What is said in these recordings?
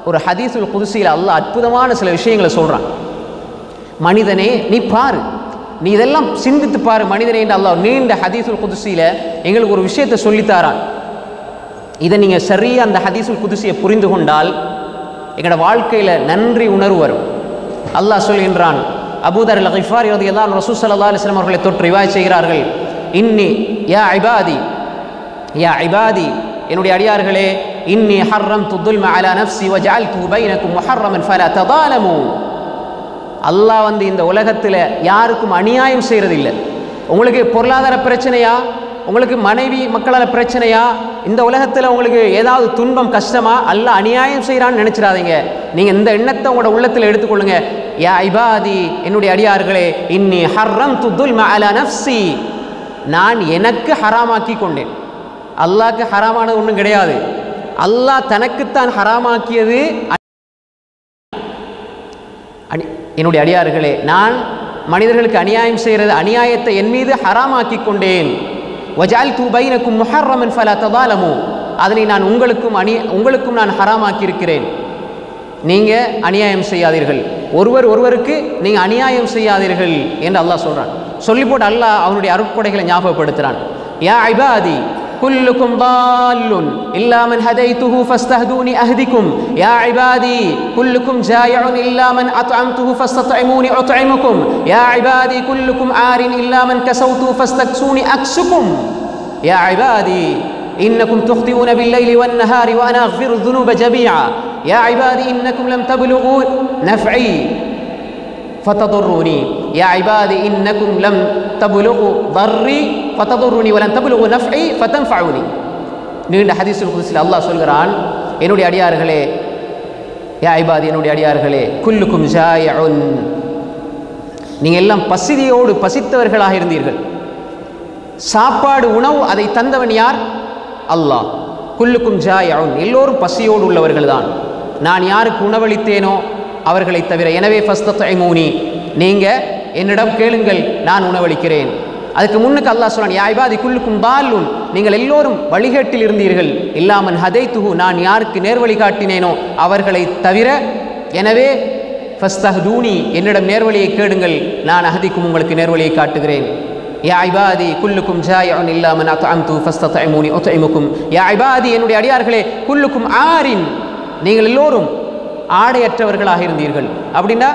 ஒரு ஹதீஸுல் குதுஸியில் அல்லாஹ் அற்புதமான சில விஷயங்களை சொல்கிறான். மனிதனே நீ பாரு, நீ இதெல்லாம் சிந்தித்து பாரு மனிதனே என்று அல்லாஹ் நீண்ட ஹதீஸுல் குதுஸியில் எங்களுக்கு ஒரு விஷயத்தை சொல்லித்தாரான். இதை நீங்கள் சரியாக அந்த ஹதீஸுல் குதுஸியை புரிந்து கொண்டால் எங்களோட வாழ்க்கையில் நன்றி உணர்வு வரும். அல்லாஹ் சொல்கின்றான், அபூதர் அல் கிஃபாரி ரலியல்லாஹு அன்ஹு ரசூல் ஸல்லல்லாஹு அலைஹி வஸல்லம் அவர்களை தொற்று ரிவாயத் செய்கிறார்கள். இன்னி யா இபாதி என்னுடைய அடியார்களே, இன்னி ஹர்ரம்து துல்ம அலா நஃப்ஸி வஜஅல்து பைனக்கும் முஹர்ரமன் ஃபலா ததாலமு. அல்லாஹ் இந்த உலகத்தில் யாருக்கும் அநியாயம் செய்கிறதில்லை. உங்களுக்கு பொருளாதார பிரச்சனையா, உங்களுக்கு மனைவி மக்களால் பிரச்சனையா, இந்த உலகத்தில் உங்களுக்கு ஏதாவது துன்பம் கஷ்டமா, அல்லாஹ் அநியாயம் செய்கிறான்னு நினச்சிடாதீங்க. நீங்கள் இந்த எண்ணத்தை உங்களோட உள்ளத்தில் எடுத்துக்கொள்ளுங்க. யா இபாதி என்னுடைய அடியார்களே, இன்னி ஹர்ரம்து துல்ம அலா நஃப்ஸி, நான் எனக்கு ஹராமாக்கி கொண்டேன். அல்லாஹ்க்கு ஹராமானது ஒன்றும் கிடையாது. அல்லாஹ் தனக்குத்தான் ஹராமாக்கியது. என்னுடைய அடியார்களே, நான் மனிதர்களுக்கு அநியாயம் செய்கிறது, அநியாயத்தை என் மீது ஹராமாக்கி கொண்டேன். வஜஅல்து பைனக்கும் முஹர்ரமன் ஃபலா ததாலமு, அதனை நான் உங்களுக்கும் நான் ஹராமாக்கி இருக்கிறேன். நீங்கள் அநியாயம் செய்யாதீர்கள், ஒருவருக்கு நீங்கள் அநியாயம் செய்யாதீர்கள் என்று அல்லாஹ் சொல்கிறான். சொல்லி போட்டு அல்லாஹ் அவனுடைய அருட்கொடைகளை ஞாபகப்படுத்துகிறான். யா இபாதி كلكم ضال إلا من هديته فاستهدوني أهدكم يا عبادي كلكم جائع إلا من أطعمته فاستطعموني أطعمكم يا عبادي كلكم عار إلا من كسوته فاستكسوني أكسكم يا عبادي إنكم تخطئون بالليل والنهار وأنا أغفر الذنوب جميعا يا عبادي إنكم لم تبلغوا نفعي فتضروني يا عبادي إنكم لم تبلغوا ضري فتضروني ولن تبلغوا نفعي فتنفعوني. நீண்ட ஹதீஸுல் குதுஸில் அல்லாஹ் சொல்கிறான், என்னுடைய அடியார்களே, யா இபாதி என்னுடைய அடியார்களே, குல்லுக்கும் ஜாயிஉன், நீங்கள் எல்லாம் பசித்தவர்களாக இருந்தீர்கள். சாப்பாடு உணவு அதை தந்தவன் யார்? அல்லாஹ். குல்லுக்கும் ஜாயிஉன், எல்லோரும் பசியோடு உள்ளவர்கள் தான். நான் யாருக்கு உணவளித்தேனோ அவர்களை தவிர. எனவே ஃபஸ்தத்இமூனி, நீங்கள் என்னிடம் கேளுங்கள், நான் உணவளிக்கிறேன். அதுக்கு முன்னுக்கு அல்லாஹ் சொல்றான், யா இபாதி குல்லுக்கும் தால்லுன், நீங்கள் எல்லோரும் வழிகேட்டில் இருந்தீர்கள். இல்லாமன் ஹதைத்துஹு, நான் யாருக்கு நேர்வழி காட்டினேனோ அவர்களை தவிர. எனவே ஃபஸ்தஹ்தூனி, என்னிடம் நேர்வழியை கேளுங்கள், நான் அஹதிக்கும் உங்களுக்கு நேர்வழியை காட்டுகிறேன். யா இபாதி குல்லுக்கும் ஜாயிஉன் இல்லாமன் அத்அம்து ஃபஸ்தத்இமூனி உத்இமுக்கும். யா இபாதி என்னுடைய அடியார்களே, குல்லுக்கும் ஆரின், நீங்கள் எல்லோரும் ஆடையற்றவர்களாக இருந்தீர்கள். அப்படின்னா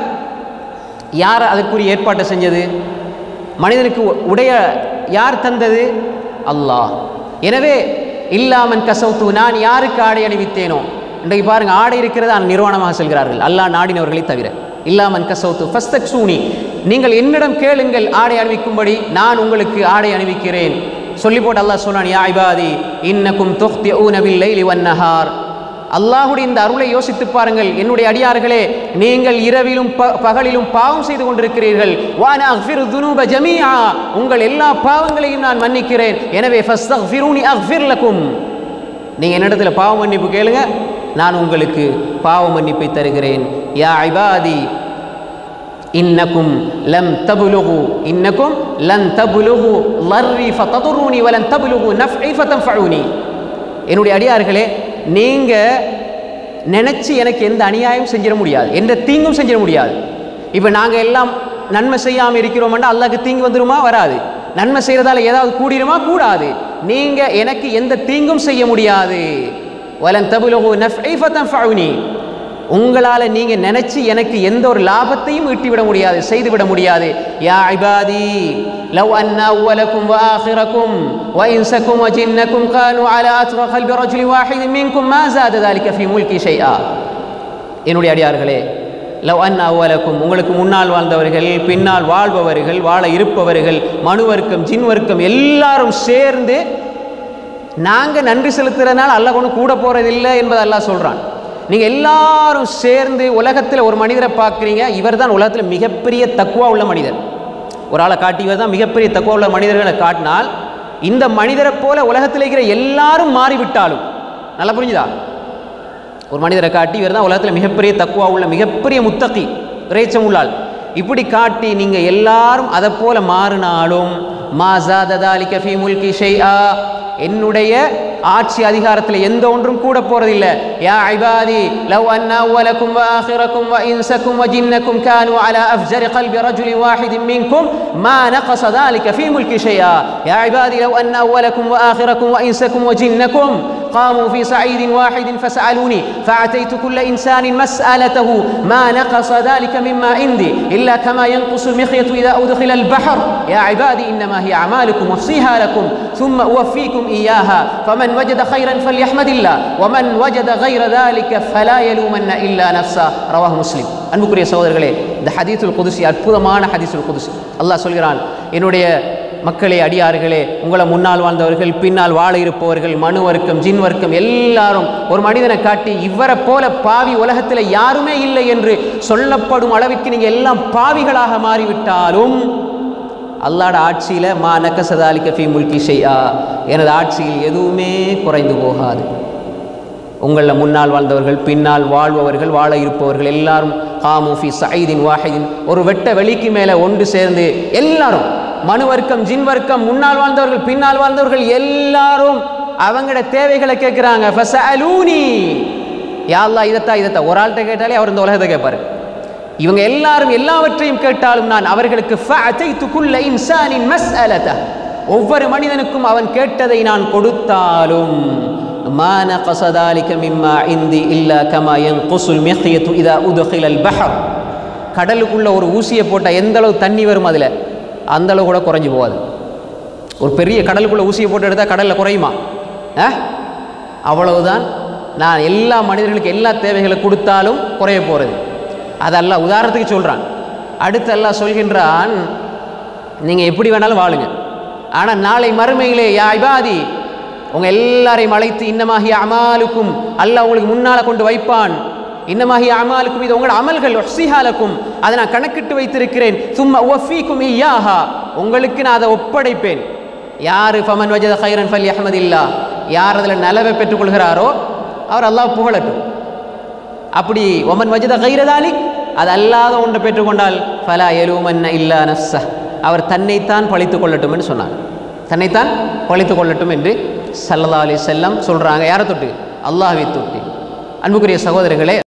யார் அதற்குரிய ஏற்பாட்டை செஞ்சது? மனிதனுக்கு உடைய யார் தந்தது? அல்லாஹ். எனவே இல்லாமன் கசௌத்து, நான் யாருக்கு ஆடை அணிவித்தேனோ. இன்றைக்கு பாருங்கள், ஆடை இருக்கிறது ஆனால் நிர்வாணமாக செல்கிறார்கள், அல்லாஹ் நாடினவர்களை தவிர. இல்லாமன் கசௌத்து ஃபஸ்தக்ஸூனி, நீங்கள் என்னிடம் கேளுங்கள் ஆடை அணிவிக்கும்படி, நான் உங்களுக்கு ஆடை அணிவிக்கிறேன். சொல்லி போட்டு அல்லாஹ் சொன்னான், யா இபாதி இன்னக்கும் துக்திஊன பில்லைலி வன்னஹார். அல்லாஹுடைய இந்த அருளை யோசித்து பாருங்கள். என்னுடைய அடியார்களே, நீங்கள் இரவிலும் பகலிலும் பாவம் செய்து கொண்டிருக்கிறீர்கள். வானா அக்ஃபிரு துனூப ஜமீஆ, உங்கள் எல்லா பாவங்களையும் நான் மன்னிக்கிறேன். எனவே ஃபஸ்தக்ஃபிரூனி அக்ஃபிர் லக்கும், நீங்கள் என்னிடத்தில் பாவ மன்னிப்பு கேளுங்க, நான் உங்களுக்கு பாவ மன்னிப்பை தருகிறேன். யா இபாதி இன்னக்கும் லம் தபுலுகு லன் தபுலுகு லர்ரி ஃபததுரூனி வலன் தபுலுகு நஃப்இ ஃபதன்ஃபஊனி. என்னுடைய அடியார்களே, நீங்கள் நினச்சி எனக்கு எந்த அநியாயம் செஞ்சிட முடியாது, எந்த தீங்கும் செஞ்சிட முடியாது. இப்போ நாங்கள் எல்லாம் நன்மை செய்யாமல் இருக்கிறோம்னா அல்லாஹ்க்கு தீங்கு வந்துருமா? வராது. நன்மை செய்கிறதால ஏதாவது கூடிருமா? கூடாது. நீங்கள் எனக்கு எந்த தீங்கும் செய்ய முடியாது. வலன் தபுலுகு நஃப்இ ஃபதன்ஃபஊனி, உங்களால் நீங்கள் நினச்சி எனக்கு எந்த ஒரு லாபத்தையும் ஈட்டிவிட முடியாது, செய்துவிட முடியாது. யா இபாதி லவ் அன்னா அவ்வலக்கும் வ ஆகிரக்கும் வ இன்சக்கும் வ ஜின்னக்கும் கானு அலா அத்கா கல்பி ரஜுலி வாஹிதின் மின்கும் மா ஸாத ذلك ஃபீ முல்கி ஷைஆ. என்னுடைய அடியார்களே, லவ் அன்னா அவ்வலக்கும், உங்களுக்கு முன்னால் வாழ்ந்தவர்கள், பின்னால் வாழ்பவர்கள், வாழ இருப்பவர்கள், மனு வர்க்கம் ஜின் வர்க்கம் எல்லாரும் சேர்ந்து நாங்கள் நன்றி செலுத்துறதுனால அல்லாஹ் ஒன்றும் கூட போகிறதில்லை என்பதை அல்லாஹ் சொல்கிறான். நீங்கள் எல்லாரும் சேர்ந்து உலகத்தில் ஒரு மனிதரை பார்க்குறீங்க, இவர் தான் உலகத்தில் மிகப்பெரிய தக்குவா உள்ள மனிதர். ஒரு ஆளை காட்டி இவர் தான் மிகப்பெரிய தக்குவா உள்ள மனிதர்களை காட்டினால், இந்த மனிதரை போல உலகத்தில் இருக்கிற எல்லாரும் மாறிவிட்டாலும், நல்லா புரிஞ்சுதா? ஒரு மனிதரை காட்டி இவர் தான் உலகத்தில் மிகப்பெரிய தக்குவா உள்ள மிகப்பெரிய முத்தகி இறைச்சம் உள்ளால், இப்படி காட்டி நீங்கள் எல்லாரும் அதை போல மாறினாலும் மா ஸாத ذلك ஃபீ முல்கி ஷைஆ, என்னுடைய ஆட்சி அதிகாரத்தில் எந்த ஒன்றும் கூட போறதில்லை. யா இபாதி லவ் அன்ன அவ்வலக்கும் வ ஆகிரக்கும் வ இன்சக்கும் வ ஜின்னக்கும் கானு அலா அஃப்ஜரி கல்பி ரஜுலி வாஹிதின் மின்கும் மா நகஸ ذلك في ملك شيئا. يا عبادي لو أن أولكم وآخركم وإنسكم وجنكم قاموا في صعيد واحد فسألوني فأعطيت كل إنسان مسألته ما نقص ذلك مما عندي إلا كما ينقص المخيط إذا أدخل البحر. يا عبادي إنما هي أعمالكم أحصيها لكم ثم أوفيكم إياها فمن وجد خيرا فليحمد الله ومن وجد غير ذلك فلا يلومن إلا نفسه. رواه مسلم. அன்புக்குரிய சகோதரர்களே, இந்த ஹதீஸுல் குதுஸி அற்புதமான ஹதீஸுல் குதுஸி. அல்லாஹ் சொல்கிறான், என்னுடைய மக்களே, அடியார்களே, உங்களை முன்னால் வாழ்ந்தவர்கள், பின்னால் வாழ இருப்பவர்கள், மனு வர்க்கம், ஜின் வர்க்கம் எல்லாரும் ஒரு மனிதனை காட்டி இவரை போல பாவி உலகத்தில் யாருமே இல்லை என்று சொல்லப்படும் அளவிற்கு நீங்கள் எல்லாம் பாவிகளாக மாறிவிட்டாலும் அல்லாஹ்வுடைய ஆட்சியில் மா நகஸ ذلك في ملك شيئا, எனது ஆட்சியில் எதுவுமே குறைந்து போகாது. உங்களில் முன்னால் வாழ்ந்தவர்கள், பின்னால் வாழ்பவர்கள், வாழ இருப்பவர்கள் எல்லாரும் காமு ஃபி ஸஈதின் வாஹிதின், ஒரு வெட்ட வெளிக்கு மேலே ஒன்று சேர்ந்து எல்லாரும், மனு வர்க்கம், ஜின் வர்க்கம், முன்னால் வாழ்ந்தவர்கள், பின்னால் வாழ்ந்தவர்கள் எல்லாரும் அவங்களோட தேவைகளை கேட்குறாங்க. ஃபஸஅலூனி, யா அல்லாஹ் இதைத்தான் ஒரு ஆள்கிட்ட கேட்டாலே அவர் இந்த உலகத்தை கேட்பார். இவங்க எல்லாரும் எல்லாவற்றையும் கேட்டாலும் நான் அவர்களுக்கு ஃபஅதைது குல்ல இன்சானின் மஸ்அலத, ஒவ்வொரு மனிதனுக்கும் அவன் கேட்டதை நான் கொடுத்தாலும் மா நகஸ ذلك மிம்மா இந்தி இல்லா கமா யன்குஸுல் மிக்யது இதா உத்கிலல் பஹர். கடலுக்குள்ள ஒரு ஊசியை போட்டால் எந்த அளவு தண்ணி வரும் அதில் அந்த அளவு கூட குறைஞ்சி போகாது. ஒரு பெரிய கடலுக்குள்ள ஊசியை போட்டு எடுத்தால் கடலில் குறையுமா? அவ்வளவுதான். நான் எல்லா மனிதர்களுக்கு எல்லா தேவைகளை கொடுத்தாலும் குறைய போகிறது. அது அல்லாஹ் உதாரணத்துக்கு சொல்கிறான். அடுத்து அல்லாஹ் சொல்கின்றான், நீங்கள் எப்படி வேணாலும் வாழுங்க, ஆனால் நாளை மறுமையிலே யா இபாதி, உங்கள் எல்லாரையும் அழைத்து இன்னமாஹி அமாலுக்கும், அல்லாஹ் உங்களுக்கு முன்னால் கொண்டு வைப்பான். இன்னமாஹி அமாலுக்கும், இது உங்களோட அமல்கள், ஒஹ்சிஹாலக்கும், அதை நான் கணக்கிட்டு வைத்திருக்கிறேன். சும்மா உவஃபீக்கும் இய்யாஹா, உங்களுக்கு நான் அதை ஒப்படைப்பேன். யார் ஃபமன் வஜத கைரன் ஃபல்யஹ்மதில்லா, யார் அதில் நலவை பெற்றுக்கொள்கிறாரோ அவர் அல்லாஹ் புகழட்டும். அப்படி ஒமன் வஜத கைரதாலிக், அது அல்லாத ஒன்றை பெற்றுக்கொண்டால் ஃபலா யலூமன்ன இல்லா நஃப்ஸ, அவர் தன்னைத்தான் பழித்துக் கொள்ளட்டும் என்று சொன்னார். தன்னைத்தான் பழித்துக் கொள்ளட்டும் என்று ஸல்லல்லாஹு அலைஹி வஸல்லம் சொல்கிறாங்க. யாரை தொட்டு? அல்லாஹ்வை தொட்டு. அன்புக்குரிய சகோதரர்களே,